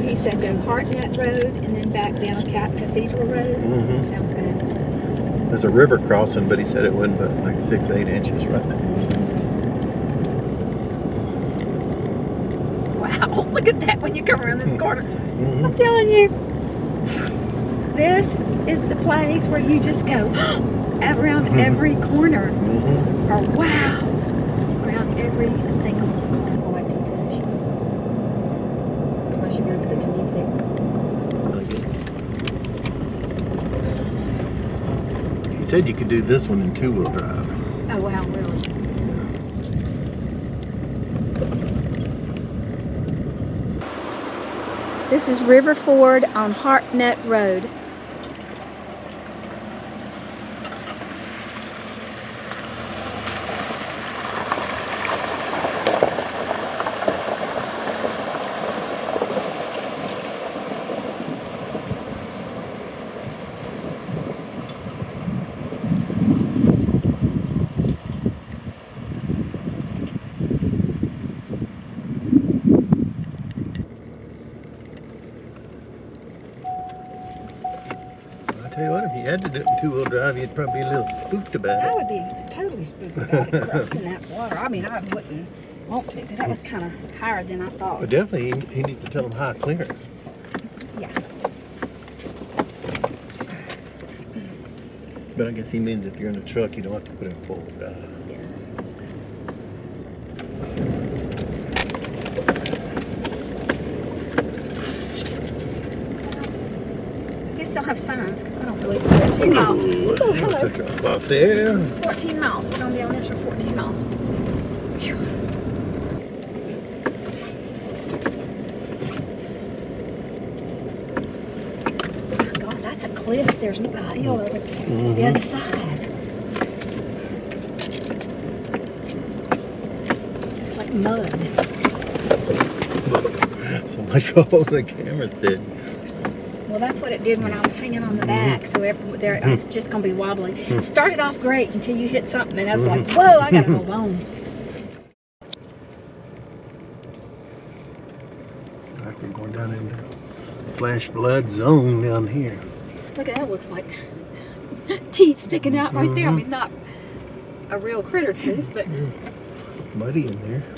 he said go Hartnet Road and then back down Cathedral Road. Sounds good. There's a river crossing, but he said it wasn't but like 6-8 inches right now. Wow, look at that when you come around this corner. I'm telling you, this is the place where you just go around every corner. Or wow, around every single corner. Oh, wait till you finish. Unless you're going to put it to music. He said you could do this one in 2-wheel drive. Oh wow, really? This is River Ford on Hartnet Road. Tell you what, if you had to do it in 2-wheel drive, you'd probably be a little spooked about it. I would be totally spooked about it crossing that water. I mean, I wouldn't want to because that was kind of higher than I thought. But definitely, he needs to tell them high clearance. Yeah. But I guess he means if you're in a truck, you don't have to put it in 4-wheel drive. Yeah. They'll have signs because I don't believe it's 14 miles. Oh, hello. Took her off there. 14 miles. We're going to be on this for 14 miles. Whew. Oh, God, that's a cliff. There's no hill over the other side. It's like mud. So much for all the cameras did. Well, that's what it did when I was hanging on the back, so it's just going to be wobbly. It started off great until you hit something, and I was like, whoa, I got to hold on. Like we're going down into flash flood zone down here. Look at that, looks like teeth sticking out right there. I mean, not a real critter tooth, but... Muddy in there.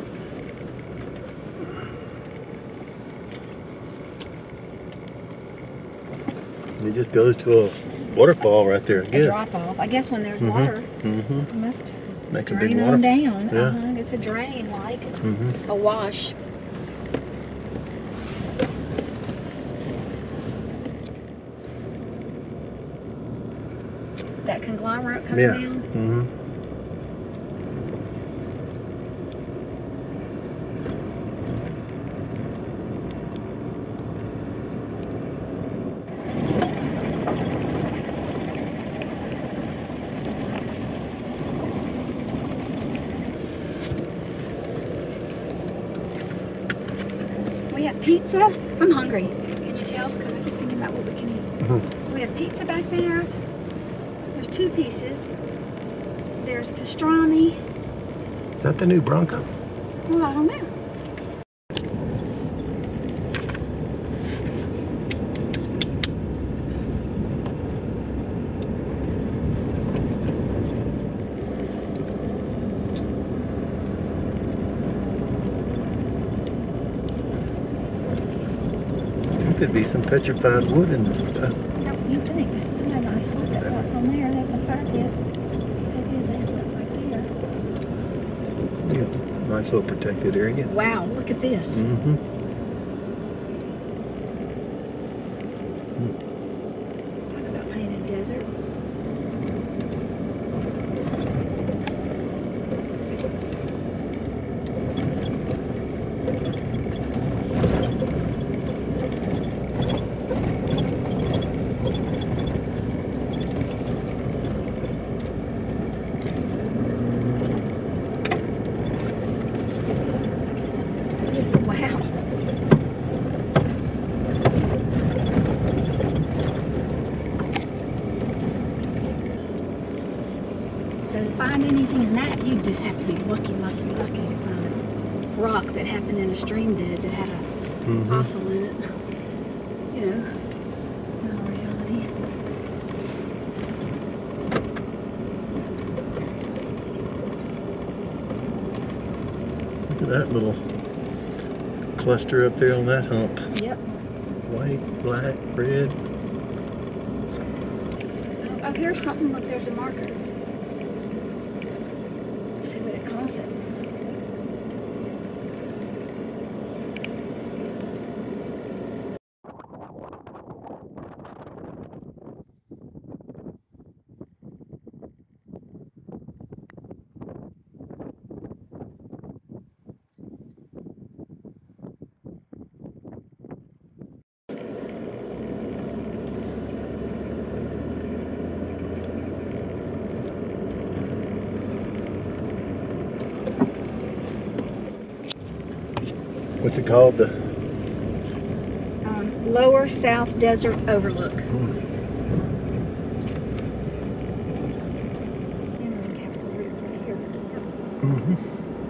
It just goes to a waterfall right there, I guess. A drop off. I guess when there's water, it must make a drain big on water. down. Yeah. It's a drain, like a wash. That conglomerate coming down. We have pizza. I'm hungry. Can you tell? Because I keep thinking about what we can eat. We have pizza back there. There's 2 pieces. There's pastrami. Is that the new Bronco? Well, I don't know. There'd be some petrified wood in this stuff. You think? Somebody might have slept that right on there. There's a fire pit. They slept right there. Yeah, nice little protected area. Wow, look at this. Talk about painted desert. Wow. So to find anything in that, you just have to be lucky to find a rock that happened in a stream bed that had a fossil in it. You know, in all reality. Look at that little cluster up there on that hump. Yep. White, black, red. Oh, here's something. Look, there's a marker. Let's see what it calls it. What's it called? The Lower South Desert Overlook. Capitol Reef right here. Yep.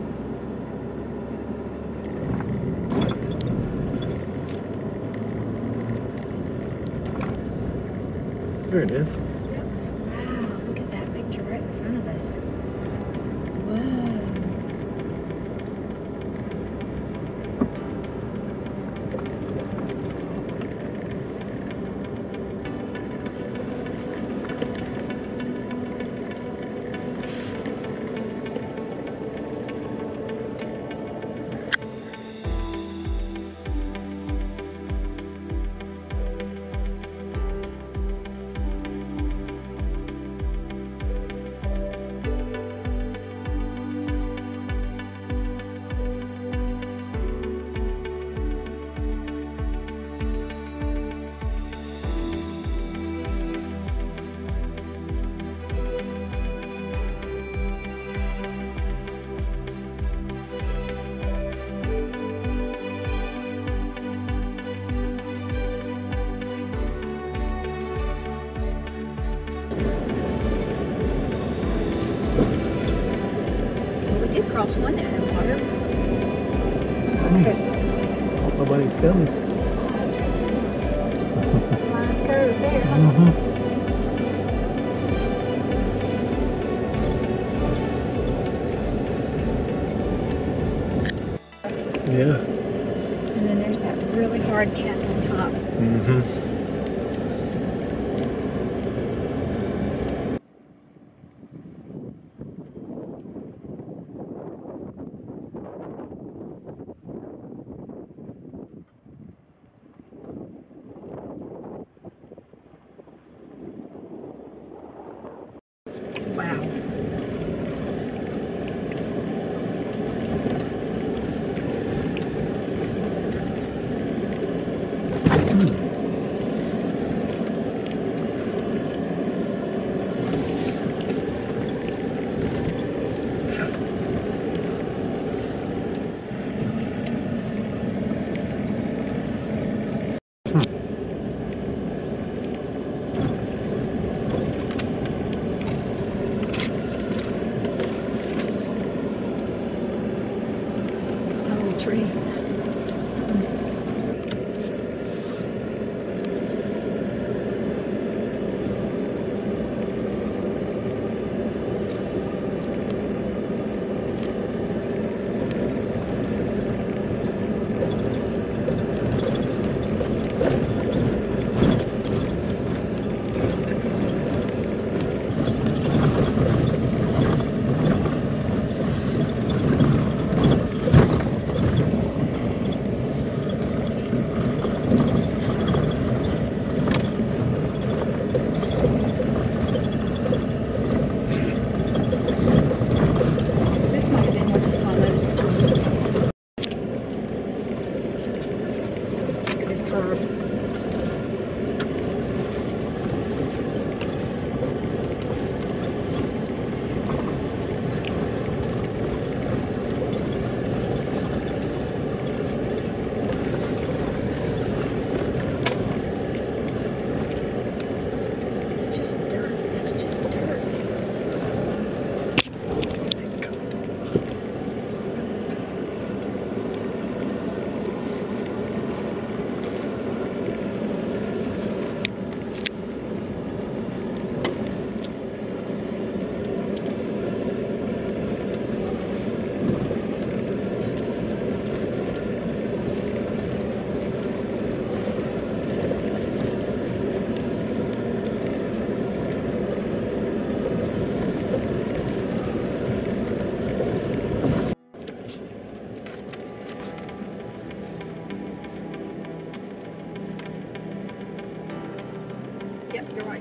There it is. Yep. Wow, look at that picture right in front of us. Whoa. Cross one that had water. Okay. Nobody's coming. Line curve there. Yeah. And then there's that really hard cap on top. Wow. Tree. Yep, you're right.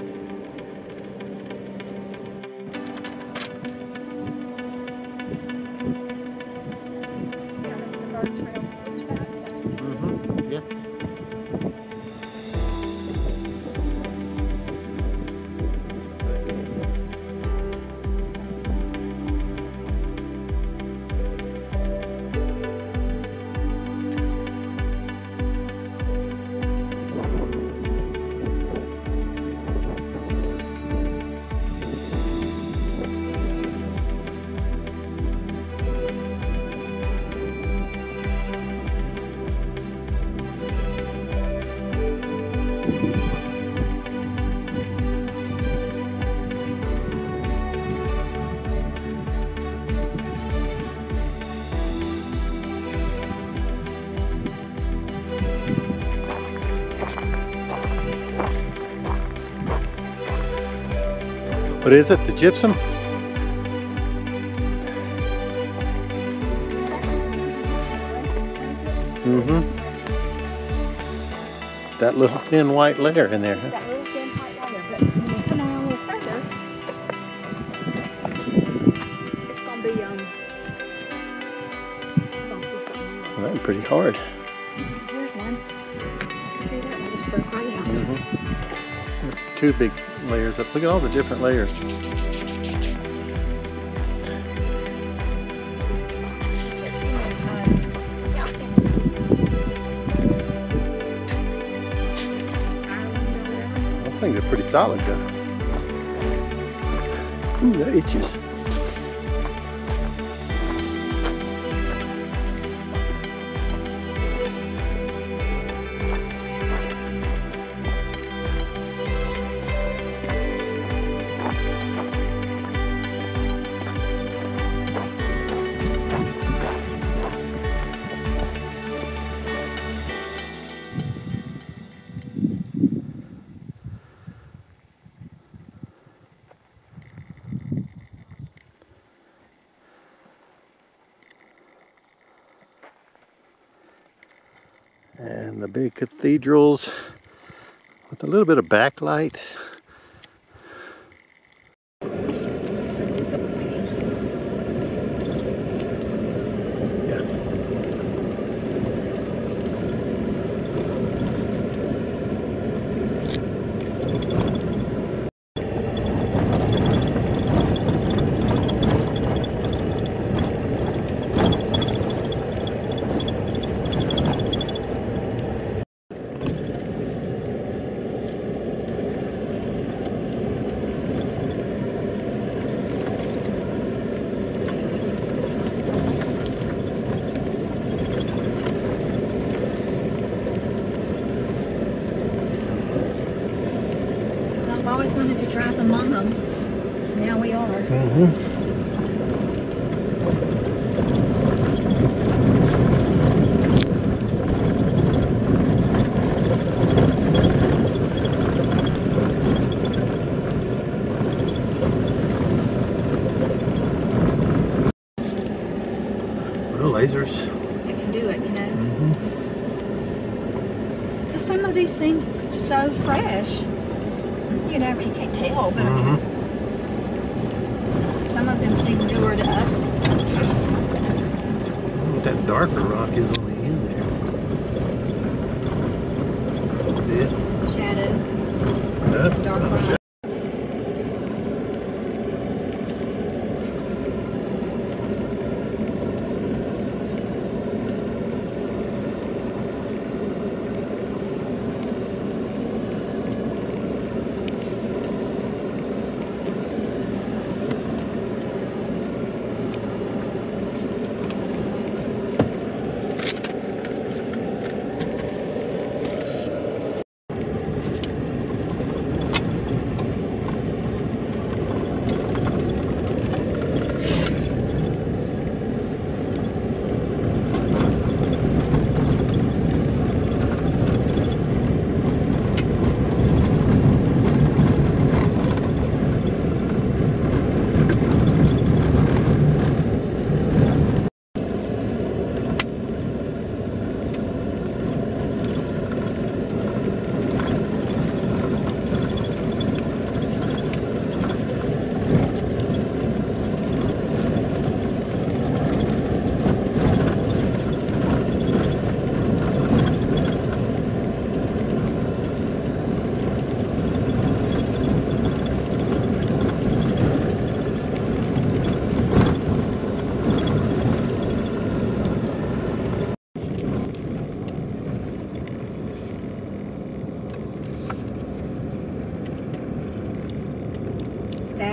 Yeah, there's the bird trails. Which paths? That's what Mm-hmm. Yeah. What is it? The gypsum? Mm-hmm. That little thin white layer in there. Huh? that little thin white layer, but when you come around a little further, it's gonna be you're gonna see something more. Well, that's pretty hard. Here's one. See that one just broke right out. Mm-hmm. It's two big layers up. Look at all the different layers. Those things are pretty solid though. Ooh, that itches. And the big cathedrals with a little bit of backlight. So disappointing. Yeah. I've always wanted to drive among them. Now we are. Mm-hmm. Lasers. It can do it, you know. Mm-hmm. Because some of these things so fresh. You know, you can't tell, but I mean, some of them seem newer to us. What that darker rock is on the end there. Yeah. Shadow. That's Dark not a rock. shadow.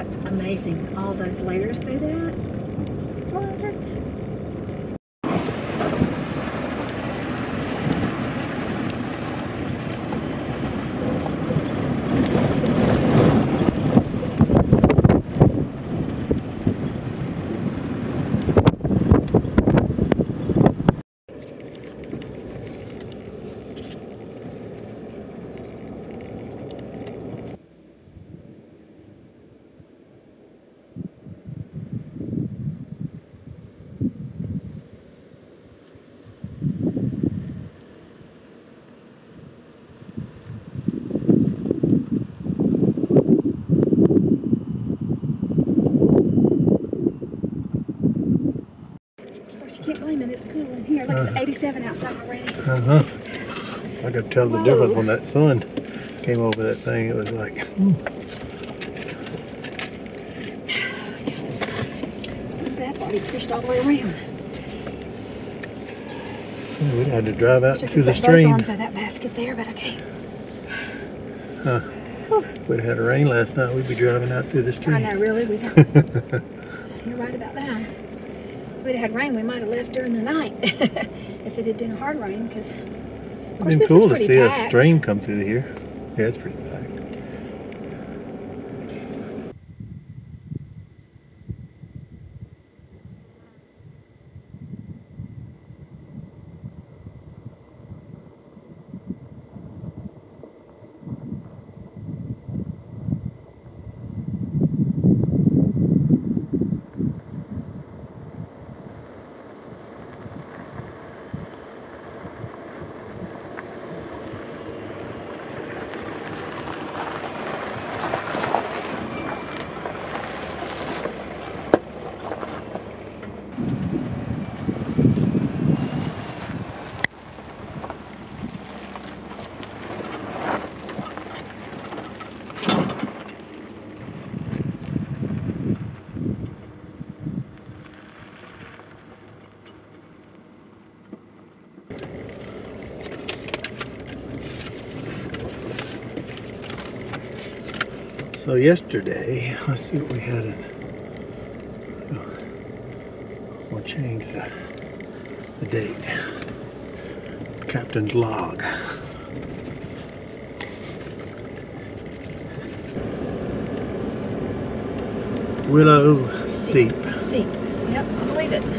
It's amazing. All those layers through that. What? You can't blame it, it's cool in here. Look, it's 87 outside already. I could tell the difference when that sun came over that thing. It was like, That's why we pushed all the way around. we had to drive out to the stream. Both arms of that basket there, but okay. If we'd had rain last night, we'd be driving out through the stream. I know, really. You're right about that. If we'd had rain, we might have left during the night if it had been a hard rain, because It'd been cool to see a stream come through here. Yeah, it's pretty packed. So yesterday, let's see what we had in. We'll change the date. Captain's log. Willow seep. Seep. Yep, I believe it.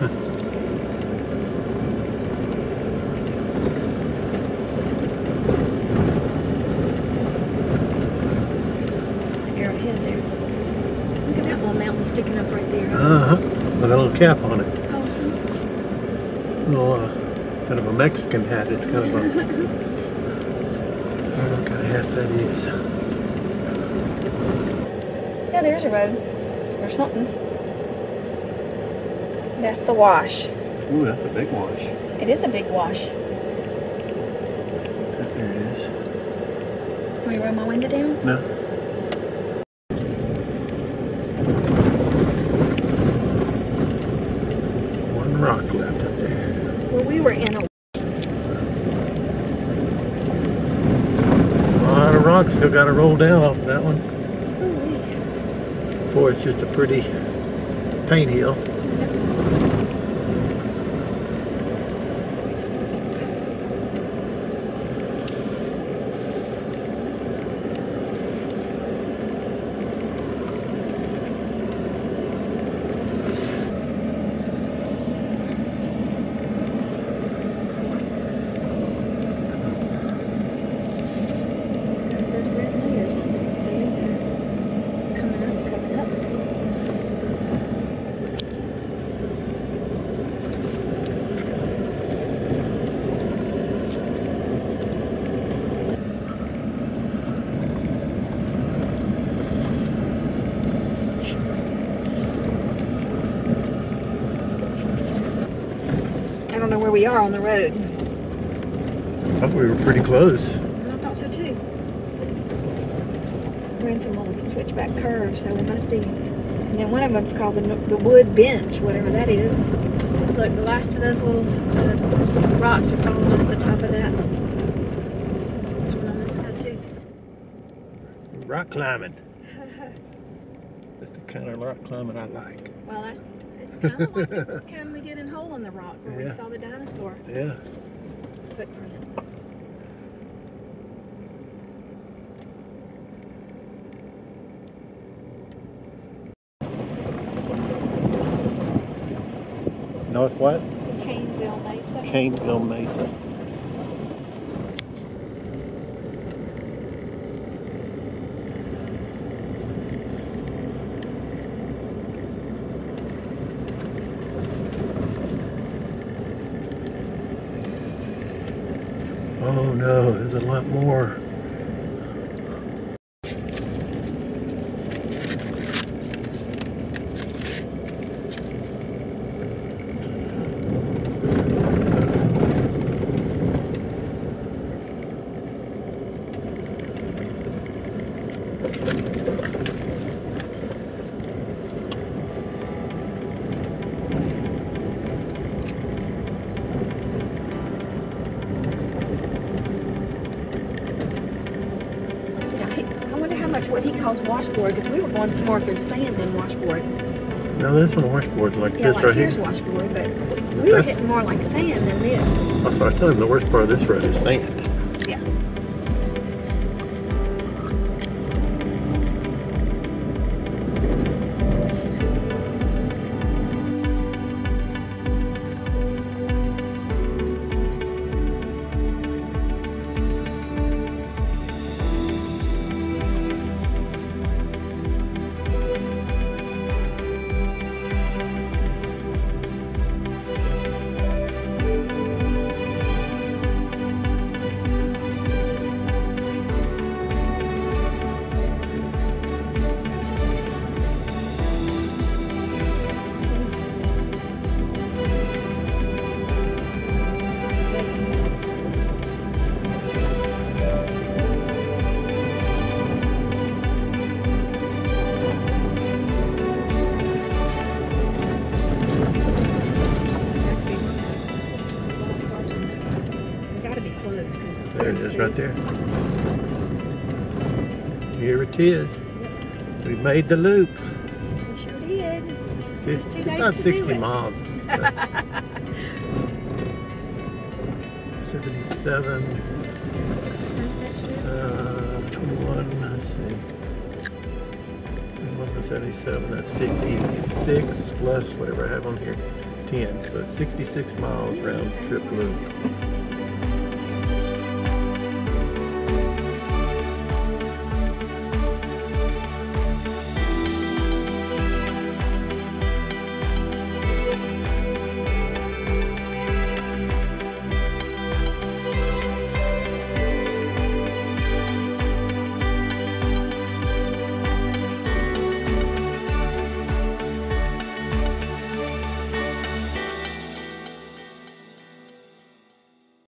Arrowhead there. Look at that little mountain sticking up right there. With a little cap on it. Oh. Little, kind of a Mexican hat. It's kind of a. I don't know what kind of hat that is. Yeah, there's a road. Or something. That's the wash. Ooh, that's a big wash. It is a big wash. There it is. Want me to roll my window down? No. One rock left up there. Well, we were in a... A lot of rocks still got to roll down off of that one. Ooh-wee. Before it's just a pretty paint hill. I don't know where we are on the road. I thought we were pretty close. I thought so too. We're in some little switchback curves, so we must be. And then one of them's called the wood bench, whatever that is. Look, the last of those little rocks are falling off the top of that. There's one on this side too. Rock climbing. That's the kind of rock climbing I like. Well, it's kind of like the kind we did in Hole in the Rock where we Yeah. saw the dinosaur Yeah. footprints. North what? Caneville Mesa. Caneville Mesa. Oh no, there's a lot more. I wonder how much what he calls washboard, because we were going more through sand than washboard. Now there's some washboards like Yeah, this like right here's here. washboard, but we were hitting more like sand than this. That's what I tell him, the worst part of this road is sand. Yeah. There it is right there. Here it is. We made the loop. We sure did. It's 2 days about to 60 do it. miles. 77, Sunset Strip. 21, let's see. 77, that's 56 plus whatever I have on here, 10. So it's 66 miles round trip loop.